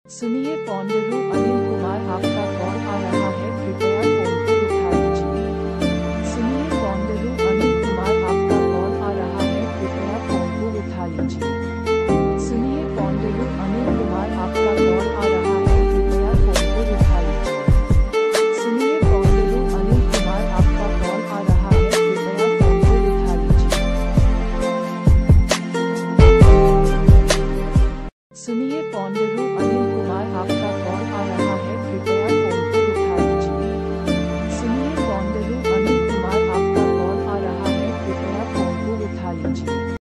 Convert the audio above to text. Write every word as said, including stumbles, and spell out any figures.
सुनिए पौंडरू अनिल कुमार आपका कॉल आ रहा है।